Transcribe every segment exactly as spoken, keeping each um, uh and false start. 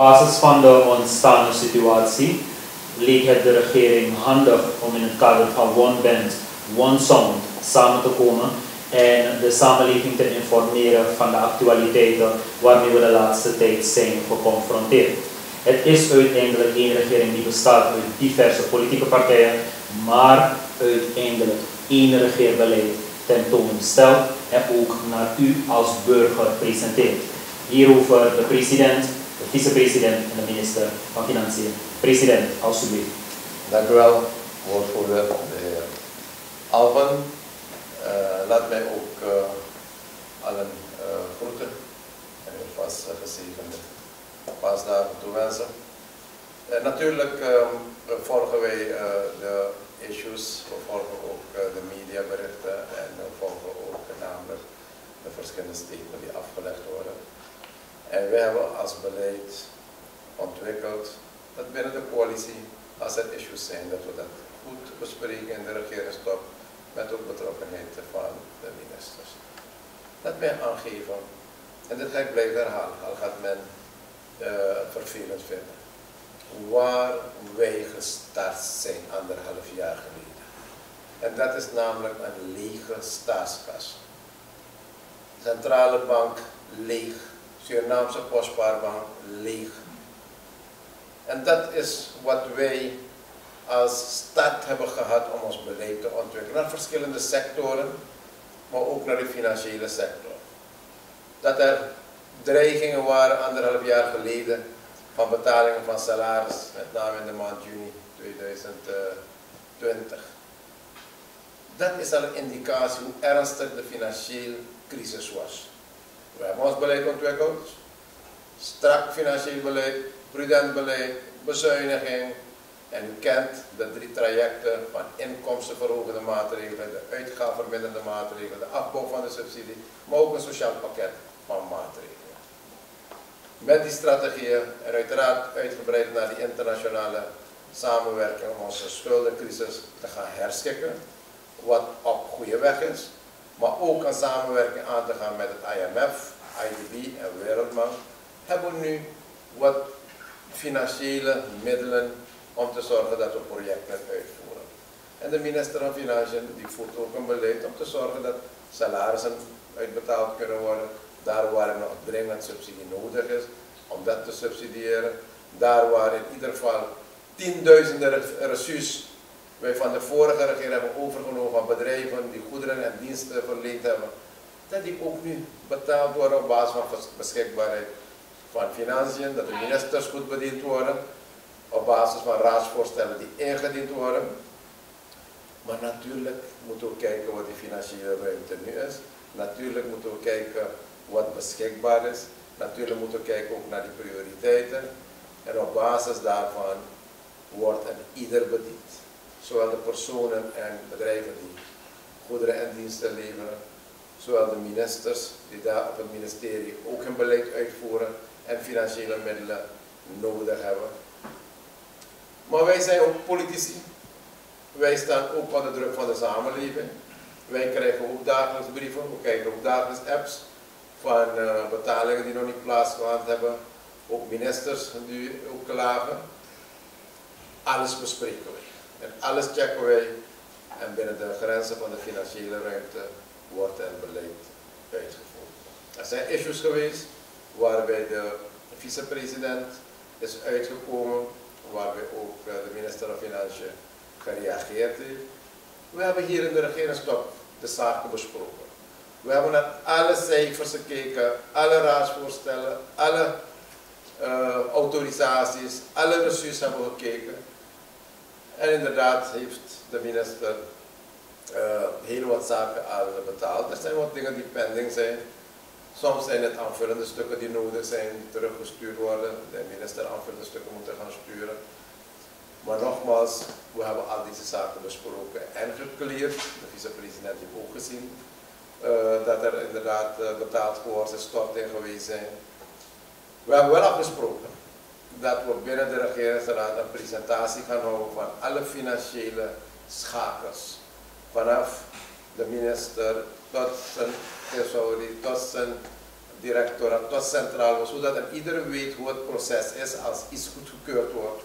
basis van de ontstaande situatie leek het de regering handig om in het kader van One Band, One Sound samen te komen en de samenleving te informeren van de actualiteiten waarmee we de laatste tijd zijn geconfronteerd. Het is uiteindelijk één regering die bestaat uit diverse politieke partijen, maar uiteindelijk één regeerbeleid tentoonstelt en ook naar u als burger presenteert. Hierover de president, de vicepresident en de minister van Financiën. President, alsjeblieft. Dank u wel, woordvoerder, de heer Alvan. Uh, laat mij ook uh, allen uh, groeten en een vast uh, gezegende paasdagen toewensen. Uh, natuurlijk um, volgen wij uh, de issues, we volgen ook uh, de mediaberichten en we volgen ook uh, namelijk de verschillende statements die afgelegd worden. En wij hebben als beleid ontwikkeld dat binnen de coalitie, als er issues zijn, dat we dat goed bespreken in de regeringstop met ook betrokkenheid van de ministers. Dat mij aangeven, en dit ga ik blijven herhalen, al gaat men uh, vervelend vinden, waar wij gestart zijn anderhalf jaar geleden. En dat is namelijk een lege staatskas. Centrale bank leeg, Surinaamse Postspaarbank leeg. En dat is wat wij als start hebben gehad om ons beleid te ontwikkelen naar verschillende sectoren, maar ook naar de financiële sector. Dat er dreigingen waren anderhalf jaar geleden van betalingen van salaris, met name in de maand juni tweeduizend twintig. Dat is al een indicatie hoe ernstig de financiële crisis was. We hebben ons beleid ontwikkeld, strak financieel beleid, prudent beleid, bezuiniging. En u kent de drie trajecten van inkomstenverhogende maatregelen, de uitgavenverminderde maatregelen, de afbouw van de subsidie, maar ook een sociaal pakket van maatregelen. Met die strategieën en uiteraard uitgebreid naar die internationale samenwerking om onze schuldencrisis te gaan herschikken, wat op goede weg is, maar ook een samenwerking aan te gaan met het I M F, I D B en Wereldbank, hebben we nu wat financiële middelen om te zorgen dat we projecten uitvoeren. En de minister van Financiën die voert ook een beleid om te zorgen dat salarissen uitbetaald kunnen worden, daar waar er nog dringend subsidie nodig is, om dat te subsidiëren. Daar waar in ieder geval tienduizenden reçus wij van de vorige regering hebben overgenomen van bedrijven die goederen en diensten verleend hebben, dat die ook nu betaald worden op basis van beschikbaarheid van financiën, dat de ministers goed bediend worden, op basis van raadsvoorstellen die ingediend worden. Maar natuurlijk moeten we kijken wat die financiële ruimte nu is. Natuurlijk moeten we kijken wat beschikbaar is. Natuurlijk moeten we kijken ook naar die prioriteiten. En op basis daarvan wordt een ieder bediend. Zowel de personen en bedrijven die goederen en diensten leveren, zowel de ministers die daar op het ministerie ook hun beleid uitvoeren en financiële middelen nodig hebben. Maar wij zijn ook politici. Wij staan ook onder de druk van de samenleving. Wij krijgen ook dagelijks brieven, we krijgen ook dagelijks apps van uh, betalingen die nog niet plaatsgehad hebben. Ook ministers die ook klagen. Alles bespreken wij. En alles checken wij. En binnen de grenzen van de financiële ruimte wordt er beleid uitgevoerd. Er zijn issues geweest waarbij de vicepresident is uitgekomen, waarbij ook de minister van Financiën gereageerd heeft. We hebben hier in de regeringstop de zaken besproken. We hebben naar alle cijfers gekeken, alle raadsvoorstellen, alle uh, autorisaties, alle reçus hebben we gekeken. En inderdaad heeft de minister uh, heel wat zaken al betaald. Er zijn wat dingen die pending zijn. Soms zijn het aanvullende stukken die nodig zijn, die teruggestuurd worden. De minister aanvullende stukken moeten gaan sturen. Maar nogmaals, we hebben al deze zaken besproken en gecleared. De vicepresident heeft ook gezien uh, dat er inderdaad uh, betaald geworden is, storting geweest zijn. We hebben wel afgesproken dat we binnen de regeringsraad een presentatie gaan houden van alle financiële schakels. Vanaf de minister tot zijn thesaurie, tot zijn directoraat tot centraal, zodat iedereen weet hoe het proces is als iets goedgekeurd wordt.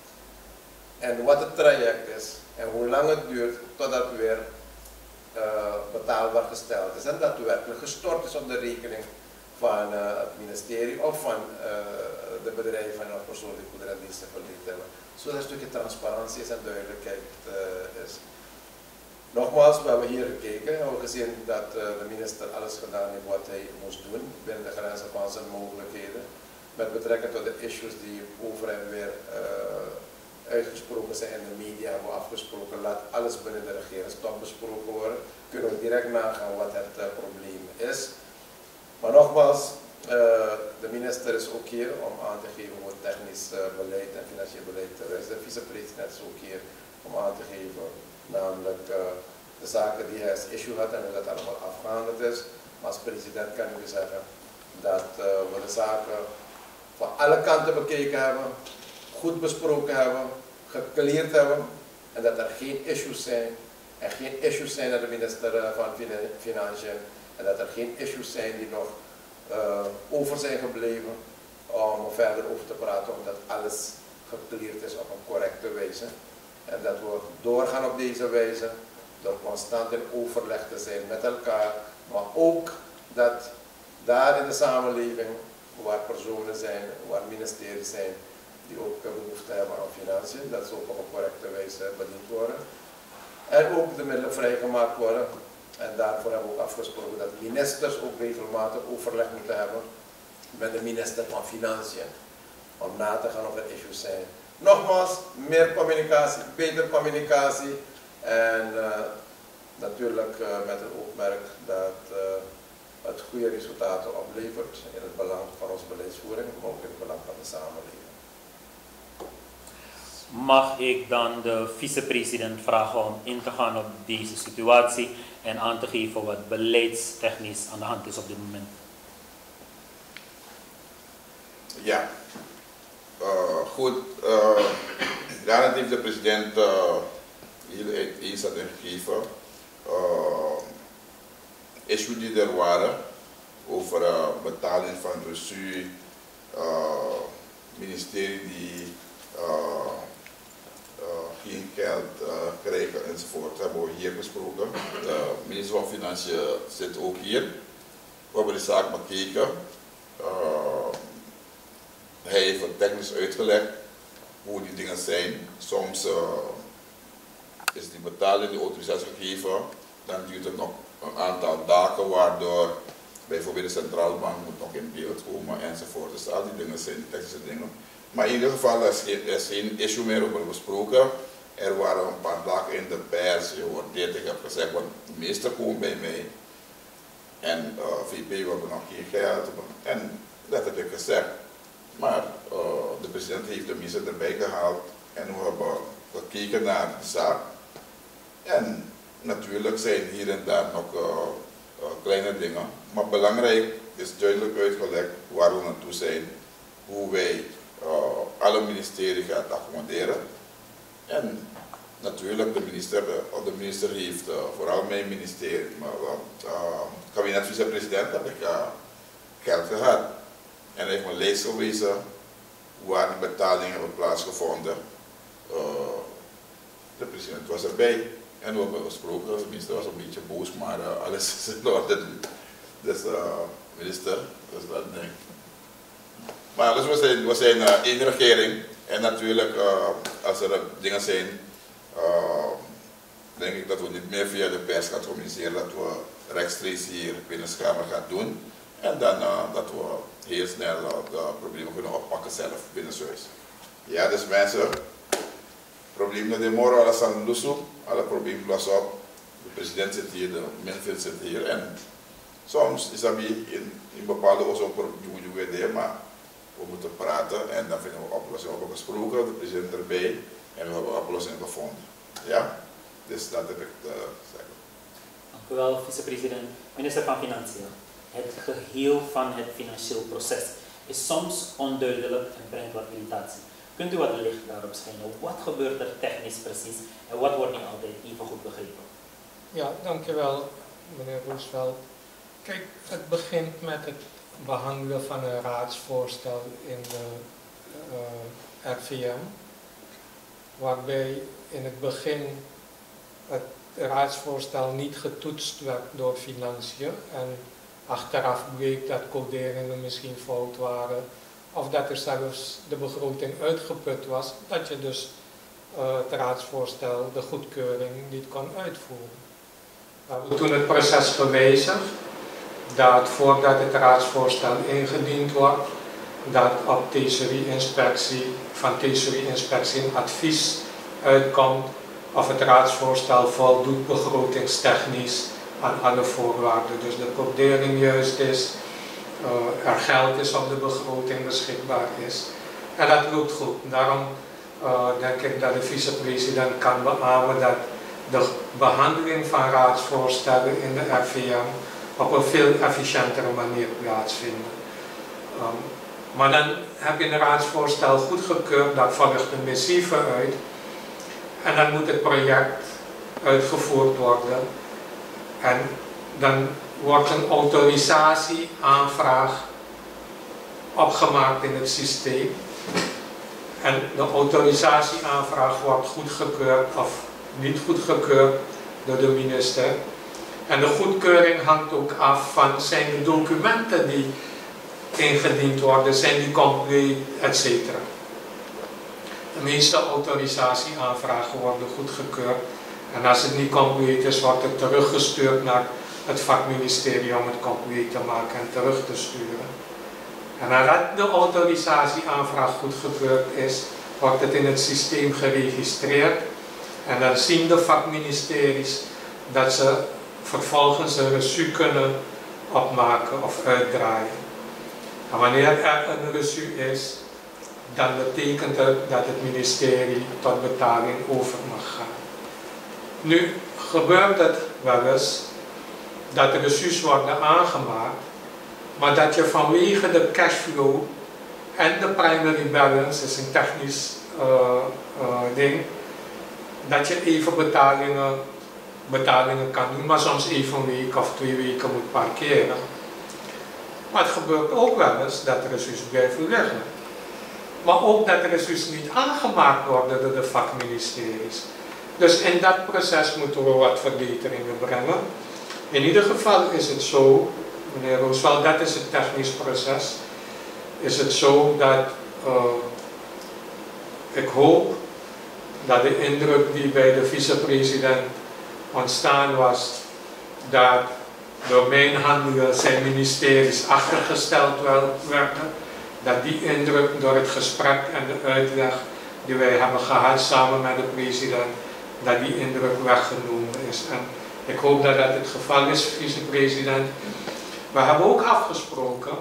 En wat het traject is en hoe lang het duurt totdat het weer uh, betaalbaar gesteld is en daadwerkelijk gestort is op de rekening van uh, het ministerie of van uh, de bedrijven of personen die goederen en diensten verleend hebben. Zodat een stukje transparantie is en duidelijkheid uh, is. Nogmaals, we hebben hier gekeken, we hebben gezien dat uh, de minister alles gedaan heeft wat hij moest doen binnen de grenzen van zijn mogelijkheden. Met betrekking tot de issues die over en weer uh, uitgesproken zijn in de media, hebben we afgesproken, laat alles binnen de regeringstop besproken worden. Kunnen we direct nagaan wat het uh, probleem is. Maar nogmaals, uh, de minister is ook hier om aan te geven hoe technisch uh, beleid en financieel beleid is. De vicepresident is ook hier om aan te geven, namelijk uh, de zaken die hij als issue had en hoe dat allemaal afgehandeld is. Maar als president kan ik u zeggen dat uh, we de zaken van alle kanten bekeken hebben, goed besproken hebben, gecleared hebben en dat er geen issues zijn en geen issues zijn naar de minister van Financiën en dat er geen issues zijn die nog uh, over zijn gebleven om verder over te praten, omdat alles gecleared is op een correcte wijze. En dat we doorgaan op deze wijze, door constant in overleg te zijn met elkaar, maar ook dat daar in de samenleving, waar personen zijn, waar ministeries zijn, die ook behoefte hebben aan financiën, dat ze ook op een correcte wijze bediend worden. En ook de middelen vrijgemaakt worden. En daarvoor hebben we ook afgesproken dat ministers ook regelmatig overleg moeten hebben met de minister van Financiën, om na te gaan of er issues zijn. Nogmaals, meer communicatie, beter communicatie en uh, natuurlijk uh, met het oogmerk dat uh, het goede resultaten oplevert in het belang van onze beleidsvoering, maar ook in het belang van de samenleving. Mag ik dan de vicepresident vragen om in te gaan op deze situatie en aan te geven wat beleidstechnisch aan de hand is op dit moment? Ja, uh, goed. Uh, daarnet heeft de president uh, heel eens had gegeven. Uh, issue die er waren over uh, betaling van recu, uh, ministerie die uh, uh, geen geld uh, krijgen enzovoort, hebben we hier besproken. De minister van Financiën zit ook hier. We hebben de zaak bekeken. Uh, hij heeft het technisch uitgelegd hoe die dingen zijn. Soms uh, is die betaling, die autorisatie gegeven, dan duurt het nog een aantal dagen, waardoor bijvoorbeeld de centrale bank moet nog in beeld komen enzovoort. Dus al die dingen zijn technische dingen. Maar in ieder geval is er is geen issue meer over besproken. Er waren een paar dagen in de pers, je hoort dit, ik heb gezegd, want de minister komt bij mij. En uh, V P, we hebben nog geen geld. En dat heb ik gezegd. Maar uh, de president heeft de minister erbij gehaald en we hebben gekeken naar de zaak. En natuurlijk zijn hier en daar nog uh, uh, kleine dingen. Maar belangrijk is duidelijk uitgelegd waar we naartoe zijn, hoe wij uh, alle ministeries gaan accommoderen. En natuurlijk de minister, uh, de minister heeft, uh, vooral mijn ministerie, maar uh, uh, kabinet-vicepresident heb ik uh, geld gehad. En hij heeft me lijst gewezen waar de betalingen hebben plaatsgevonden. Uh, de president was erbij. En we hebben gesproken, de minister was een beetje boos, maar uh, alles is in orde. Dus uh, minister, dus dat ding. Maar dus we zijn, we zijn uh, in de regering en natuurlijk uh, als er dingen zijn, uh, denk ik dat we niet meer via de pers gaan communiceren, dat we rechtstreeks hier binnen schermen gaan doen. En dan uh, dat we heel snel uh, de problemen kunnen oppakken zelf binnen huis. Ja, dus mensen. Problemen de morgen, alles aan de alle problemen lossen op. De president zit hier, de minister zit hier. En soms is dat in, in bepaalde oorzaken, maar we moeten praten en dan vinden we oplossingen. We hebben gesproken, de president erbij en we hebben oplossingen gevonden. Ja, dus dat heb ik te zeggen. Dank u wel, vicepresident. Minister van Financiën. Het geheel van het financieel proces is soms onduidelijk en brengt wat irritatie. Kunt u wat licht daarop schijnen? Wat gebeurt er technisch precies en wat wordt niet altijd even goed begrepen? Ja, dankjewel meneer Roosveld. Kijk, het begint met het behandelen van een raadsvoorstel in de uh, R V M, waarbij in het begin het raadsvoorstel niet getoetst werd door financiën en achteraf bleek dat coderingen misschien fout waren of dat er zelfs de begroting uitgeput was, dat je dus uh, het raadsvoorstel, de goedkeuring, niet kon uitvoeren. We hebben toen het proces gewijzigd dat voordat het raadsvoorstel ingediend wordt, dat op Thesaurieinspectie, van Thesaurieinspectie een advies uitkomt of het raadsvoorstel voldoet begrotingstechnisch aan alle voorwaarden. Dus de codering juist is, uh, er geld is op de begroting beschikbaar is. En dat loopt goed. Daarom uh, denk ik dat de vicepresident kan beamen dat de behandeling van raadsvoorstellen in de R V M op een veel efficiëntere manier plaatsvindt. Um, maar dan heb je een raadsvoorstel goedgekeurd, dat volgt een missieve uit. En dan moet het project uitgevoerd worden. En dan wordt een autorisatieaanvraag opgemaakt in het systeem. En de autorisatieaanvraag wordt goedgekeurd of niet goedgekeurd door de minister. En de goedkeuring hangt ook af van zijn de documenten die ingediend worden, zijn die compleet, et cetera. De meeste autorisatieaanvragen worden goedgekeurd en als het niet compleet is, wordt het teruggestuurd naar het vakministerie om het compleet te maken en terug te sturen. En nadat de autorisatieaanvraag goedgekeurd is, wordt het in het systeem geregistreerd en dan zien de vakministeries dat ze vervolgens een reçu kunnen opmaken of uitdraaien. En wanneer er een reçu is, dan betekent het dat het ministerie tot betaling over mag gaan. Nu gebeurt het wel eens dat de reçus worden aangemaakt, maar dat je vanwege de cashflow en de primary balance, is een technisch uh, uh, ding, dat je even betalingen, betalingen kan doen, maar soms even een week of twee weken moet parkeren. Maar het gebeurt ook wel eens dat de reçus blijven liggen. Maar ook dat de reçus niet aangemaakt worden door de vakministeries. Dus in dat proces moeten we wat verbeteringen brengen. In ieder geval is het zo, meneer Roosveld, dat is het technisch proces. Is het zo dat uh, ik hoop dat de indruk die bij de vicepresident ontstaan was, dat door mijn handelen zijn ministeries achtergesteld werden, dat die indruk door het gesprek en de uitleg die wij hebben gehad samen met de president, dat die indruk weggenomen is. En ik hoop dat dat het geval is, vicepresident. We hebben ook afgesproken,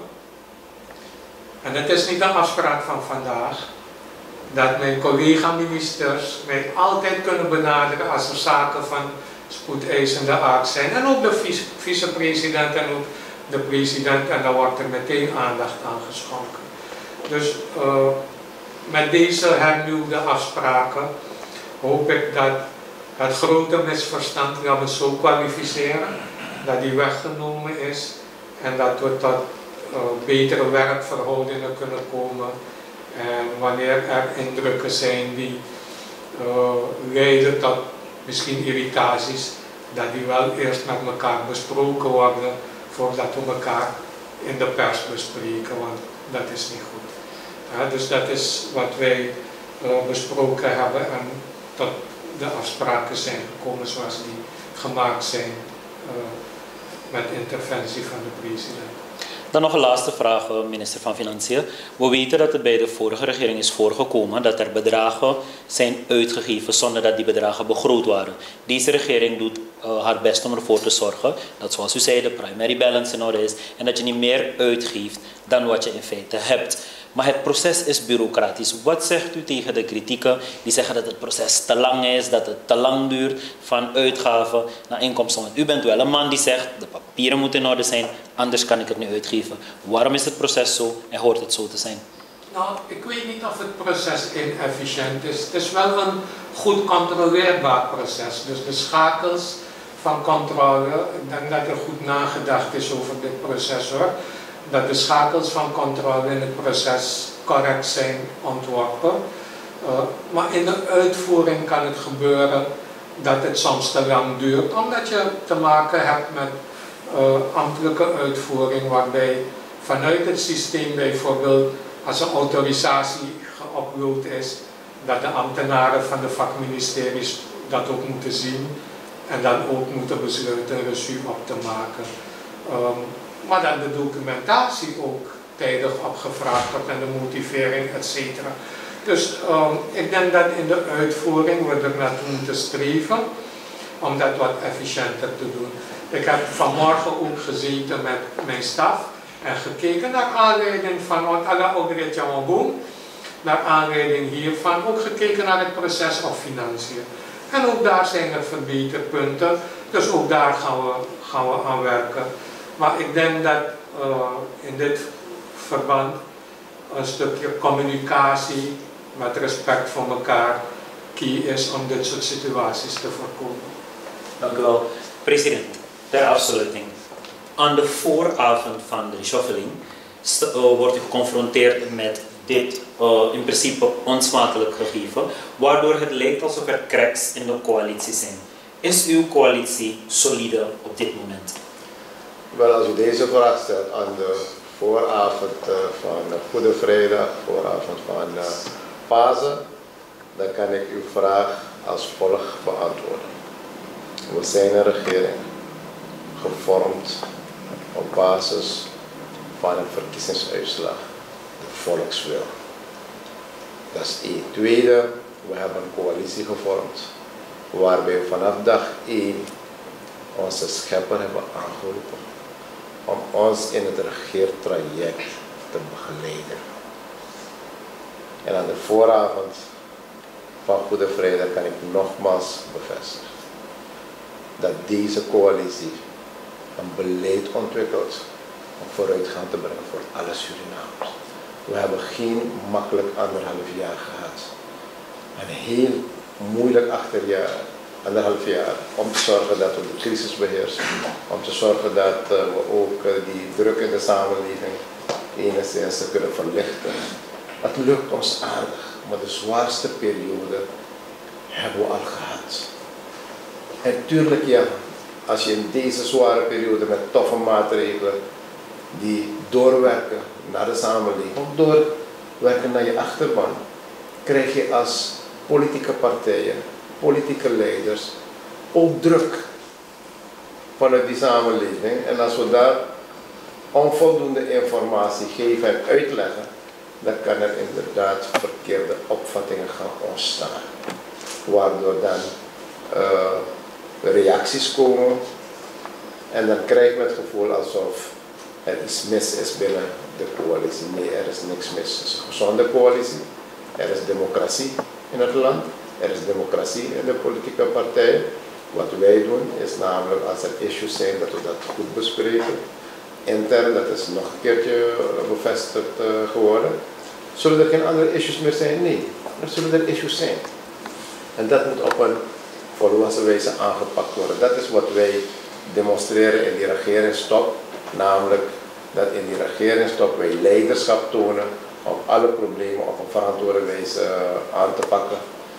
en het is niet een afspraak van vandaag, dat mijn collega-ministers mij altijd kunnen benaderen als er zaken van spoedeisende aard zijn. En ook de vicepresident en ook de president, en dan wordt er meteen aandacht aan geschonken. Dus uh, met deze hernieuwde afspraken hoop ik dat het grote misverstand, dat we het zo kwalificeren, dat die weggenomen is en dat we tot uh, betere werkverhoudingen kunnen komen. En wanneer er indrukken zijn die uh, leiden tot misschien irritaties, dat die wel eerst met elkaar besproken worden voordat we elkaar in de pers bespreken, want dat is niet goed. Ja, dus dat is wat wij uh, besproken hebben en tot de afspraken zijn gekomen zoals die gemaakt zijn uh, met interventie van de president. Dan nog een laatste vraag, minister van Financiën. We weten dat het bij de vorige regering is voorgekomen dat er bedragen zijn uitgegeven zonder dat die bedragen begroot waren. Deze regering doet uh, haar best om ervoor te zorgen dat, zoals u zei, de primary balance in orde is en dat je niet meer uitgeeft dan wat je in feite hebt. Maar het proces is bureaucratisch. Wat zegt u tegen de kritieken die zeggen dat het proces te lang is, dat het te lang duurt van uitgaven naar inkomsten? Want u bent wel een man die zegt, de papieren moeten in orde zijn, anders kan ik het niet uitgeven. Waarom is het proces zo en hoort het zo te zijn? Nou, ik weet niet of het proces inefficiënt is. Het is wel een goed controleerbaar proces. Dus de schakels van controle, ik denk dat er goed nagedacht is over dit proces hoor. dat de schakels van controle in het proces correct zijn ontworpen. Uh, maar in de uitvoering kan het gebeuren dat het soms te lang duurt, omdat je te maken hebt met uh, ambtelijke uitvoering, waarbij vanuit het systeem bijvoorbeeld, als een autorisatie geüpload is, dat de ambtenaren van de vakministeries dat ook moeten zien en dan ook moeten besluiten een resu op te maken. Um, maar dan de documentatie ook tijdig opgevraagd wordt en de motivering, et cetera. Dus um, ik denk dat in de uitvoering we er naartoe moeten streven om dat wat efficiënter te doen. Ik heb vanmorgen ook gezeten met mijn staf en gekeken naar aanleiding van, want alle ouderen Jammerboom, naar aanleiding hiervan ook gekeken naar het proces of financiën. En ook daar zijn er verbeterpunten, dus ook daar gaan we, gaan we aan werken. Maar ik denk dat uh, in dit verband een stukje communicatie met respect voor elkaar key is om dit soort situaties te voorkomen. Dank u wel. President, ter afsluiting. Aan de vooravond van de shuffling uh, wordt u geconfronteerd met dit uh, in principe onsmakelijk gegeven, waardoor het lijkt alsof er cracks in de coalitie zijn. Is uw coalitie solide op dit moment? Wel, als u deze vraag stelt aan de vooravond uh, van Goede Vrijdag, vooravond van uh, Pasen, dan kan ik uw vraag als volgt beantwoorden. We zijn een regering gevormd op basis van een verkiezingsuitslag, de volkswil. Dat is één. Tweede, we hebben een coalitie gevormd waarbij we vanaf dag één onze schepper hebben aangeroepen om ons in het regeertraject te begeleiden. En aan de vooravond van Goede Vrijdag kan ik nogmaals bevestigen dat deze coalitie een beleid ontwikkelt om vooruitgang te brengen voor alle Surinamers. We hebben geen makkelijk anderhalf jaar gehad. Een heel moeilijk achterjaar, anderhalf jaar, om te zorgen dat we de crisis beheersen. Om te zorgen dat uh, we ook uh, die druk in de samenleving enigszins kunnen verlichten. Het lukt ons aardig, maar de zwaarste periode hebben we al gehad. En tuurlijk ja, als je in deze zware periode met toffe maatregelen die doorwerken naar de samenleving, of doorwerken naar je achterban, krijg je als politieke partijen, politieke leiders ook druk vanuit die samenleving. En als we daar onvoldoende informatie geven en uitleggen, dan kan er inderdaad verkeerde opvattingen gaan ontstaan. Waardoor dan uh, reacties komen en dan krijg je het gevoel alsof er iets mis is binnen de coalitie. Nee, er is niks mis. Het is een gezonde coalitie. Er is democratie in het land. Er is democratie in de politieke partijen. Wat wij doen is namelijk als er issues zijn dat we dat goed bespreken. Intern, dat is nog een keertje bevestigd uh, geworden. Zullen er geen andere issues meer zijn? Nee, er zullen er issues zijn. En dat moet op een volwassen wijze aangepakt worden. Dat is wat wij demonstreren in die regeringstop. Namelijk dat in die regeringstop wij leiderschap tonen om alle problemen op een verantwoorde wijze uh, aan te pakken.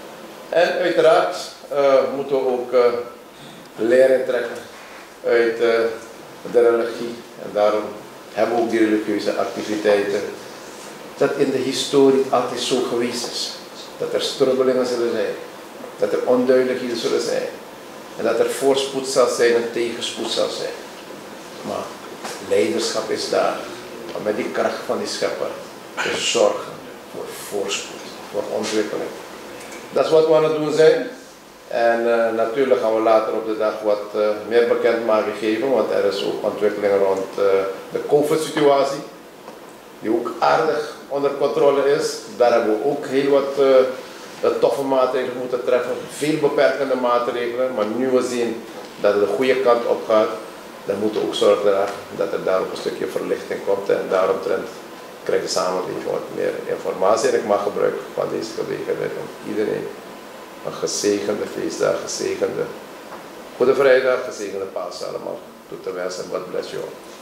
En uiteraard uh, moeten we ook uh, lering trekken uit uh, de religie. En daarom hebben we ook die religieuze activiteiten. Dat in de historie altijd zo geweest is. Dat er strubbelingen zullen zijn. Dat er onduidelijkheden zullen zijn. En dat er voorspoed zal zijn en tegenspoed zal zijn. Maar leiderschap is daar. Om met die kracht van die schepper te zorgen voor voorspoed, voor ontwikkeling. Dat is wat we aan het doen zijn. En uh, natuurlijk gaan we later op de dag wat uh, meer bekendmaking geven, want er is ook ontwikkeling rond uh, de COVID-situatie, die ook aardig onder controle is. Daar hebben we ook heel wat uh, toffe maatregelen moeten treffen, veel beperkende maatregelen, maar nu we zien dat het de goede kant op gaat, dan moeten we ook zorgen dragen dat er daar ook een stukje verlichting komt en daaromtrent krijgt de samenleving wat meer informatie. En ik mag gebruik van deze gelegenheid om iedereen een gezegende feestdag, gezegende Goede Vrijdag, gezegende Pasen allemaal toe te wensen. God bless you all.